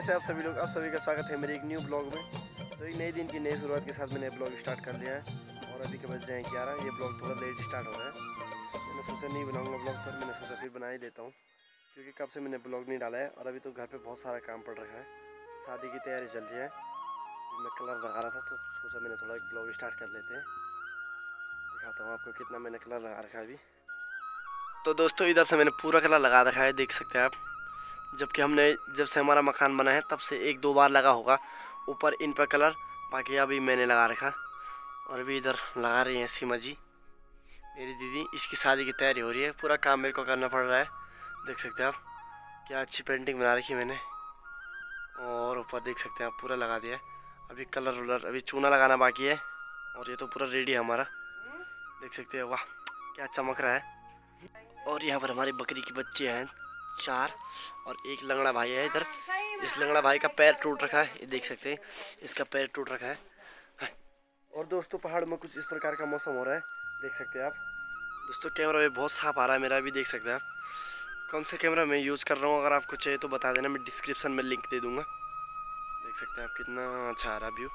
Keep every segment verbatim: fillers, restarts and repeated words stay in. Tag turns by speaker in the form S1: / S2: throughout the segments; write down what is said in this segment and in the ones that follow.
S1: कैसे आप सभी लोग? आप सभी का स्वागत है मेरे एक न्यू ब्लॉग में। तो एक नए दिन की नई शुरुआत के साथ मैंने ब्लॉग स्टार्ट कर लिया है और अभी के बज रहे हैं ग्यारह। ये ब्लॉग थोड़ा लेट स्टार्ट हो रहा है। मैंने सोचा नहीं बनाऊंगा ब्लॉग, पर मैंने सोचा फिर बना ही देता हूँ, क्योंकि कब से मैंने ब्लॉग नहीं डाला है और अभी तो घर पर बहुत सारा काम पड़ रखा है। शादी की तैयारी चल रही है, मैं कलर लगा रहा था तो सोचा मैंने थोड़ा ब्लॉग स्टार्ट कर लेते हैं। दिखाता हूँ आपको कितना मैंने कलर लगा रखा है अभी। तो दोस्तों इधर से मैंने पूरा कलर लगा रखा है, देख सकते हैं आप। जबकि हमने जब से हमारा मकान बना है तब से एक दो बार लगा होगा ऊपर इन पर कलर, बाकी अभी मैंने लगा रखा। और अभी इधर लगा रही हैं सीमा जी मेरी दीदी, इसकी शादी की तैयारी हो रही है। पूरा काम मेरे को करना पड़ रहा है, देख सकते हैं आप। क्या अच्छी पेंटिंग बना रखी मैंने, और ऊपर देख सकते हैं आप पूरा लगा दिया है। अभी कलर वलर अभी चूना लगाना बाकी है और ये तो पूरा रेडी है हमारा, देख सकते हैं। वाह क्या चमक रहा है। और यहाँ पर हमारी बकरी के बच्चे हैं चार, और एक लंगड़ा भाई है इधर। इस लंगड़ा भाई का पैर टूट रखा है, ये देख सकते हैं, इसका पैर टूट रखा है। और दोस्तों पहाड़ में कुछ इस प्रकार का मौसम हो रहा है, देख सकते हैं आप। दोस्तों कैमरा में बहुत साफ आ रहा है मेरा भी, देख सकते हैं आप। कौन सा कैमरा मैं यूज़ कर रहा हूँ अगर आपको चाहिए तो बता देना, मैं डिस्क्रिप्शन में लिंक दे दूँगा। देख सकते हैं आप कितना अच्छा आ रहा व्यू।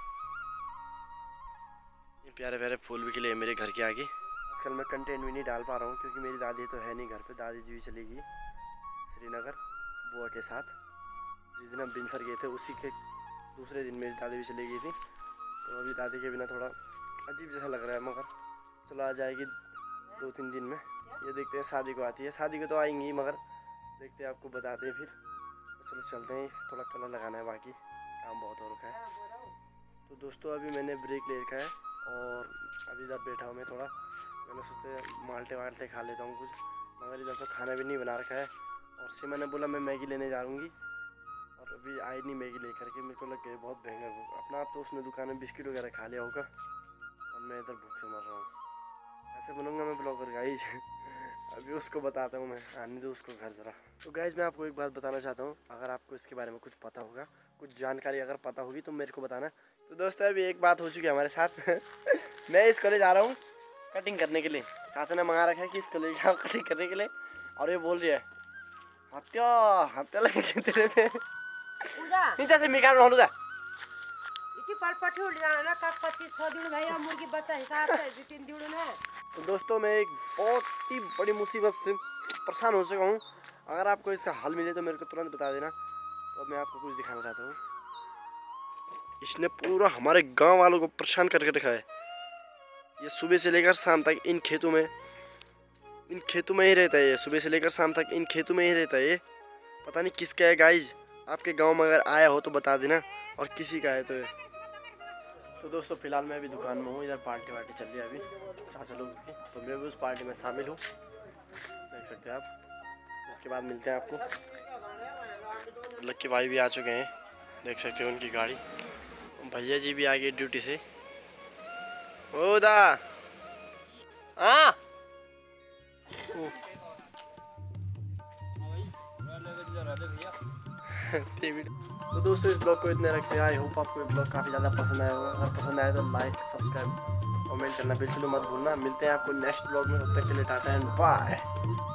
S1: ये प्यारे प्यारे फूल भी खिले मेरे घर के आगे। आजकल मैं कंटेंट भी नहीं डाल पा रहा हूँ क्योंकि मेरी दादी तो है नहीं घर पे। दादी जी भी चली गई श्रीनगर बुआ के साथ। जिस दिन हम बिनसर गए थे उसी के दूसरे दिन मेरी दादी भी चली गई थी। तो अभी दादी के बिना थोड़ा अजीब जैसा लग रहा है, मगर चलो आ जाएगी दो तीन दिन में। ये देखते हैं शादी को आती है, शादी को तो आएंगी मगर देखते हैं, आपको बताते हैं फिर। तो चलो चलते हैं, थोड़ा कलर लगाना है, बाकी काम बहुत हो रखा है। तो दोस्तों अभी मैंने ब्रेक ले रखा है और अभी इधर बैठा हूँ मैं थोड़ा। मैंने सोचा माल्टे वाल्टे खा लेता हूँ कुछ, मगर इधर तो खाना भी नहीं बना रखा है। और सीमा ने बोला मैं मैगी लेने जा रही और अभी आई नहीं मैगी लेकर के। मेरे को लग गई बहुत भयंकर भूख। अपना आप तो उसने दुकान में बिस्किट वगैरह खा लिया होगा और मैं इधर भूख से मर रहा हूँ। ऐसे बनूंगा मैं ब्लॉगर गाइज। अभी उसको बताता हूँ मैं, आने दो उसको घर ज़रा। तो गाइज मैं आपको एक बात बताना चाहता हूँ, अगर आपको इसके बारे में कुछ पता होगा, कुछ जानकारी अगर पता होगी तो मेरे को बताना। तो दोस्तों अभी एक बात हो चुकी है हमारे साथ। मैं इस कॉलेज आ रहा हूँ कटिंग करने के लिए। चाचा ने मंगा रखा है कि इस कॉलेज जाओ कटिंग करने के लिए, और ये बोल रही है हत्या हत्या लगे तेरे पे। नहीं जैसे मिकार होलू जा
S2: इति पर पठी उड़ जाना ना का पच्चीस छह दिन भैया मुर्गी बच्चा हिसाब से दो तीन दिन है।
S1: तो दोस्तों मैं एक बहुत ही बड़ी मुसीबत से परेशान हो चुका हूँ। अगर आपको इसका हल मिले तो मेरे को तुरंत बता देना। तो मैं आपको कुछ दिखाना चाहता हूँ। इसने पूरा हमारे गांव वालों को परेशान करके रखा है। ये सुबह से लेकर शाम तक इन खेतों में इन खेतों में ही रहता है। ये सुबह से लेकर शाम तक इन खेतों में ही रहता है। ये पता नहीं किसका है गाइज, आपके गांव में अगर आया हो तो बता देना, और किसी का है तो ये। तो दोस्तों फिलहाल मैं अभी दुकान में हूँ, इधर पार्टी वार्टी चल रही है अभी चाचा लोगों की, तो मैं भी उस पार्टी में शामिल हूँ, देख सकते हैं आप। उसके बाद मिलते हैं आपको। लक्की भाई भी आ चुके हैं, देख सकते हैं उनकी गाड़ी। भैया जी भी आ गए ड्यूटी से। ओ दा हाँ तो दोस्तों इस ब्लॉग को इतने रखते हैं। आई होप आपको ये ब्लॉग काफ़ी ज़्यादा पसंद आया होगा। अगर पसंद आया तो लाइक सब्सक्राइब कमेंट करना बिल्कुल मत भूलना। मिलते हैं आपको नेक्स्ट ब्लॉग में, तब तक के लिए टाटा एंड बाय।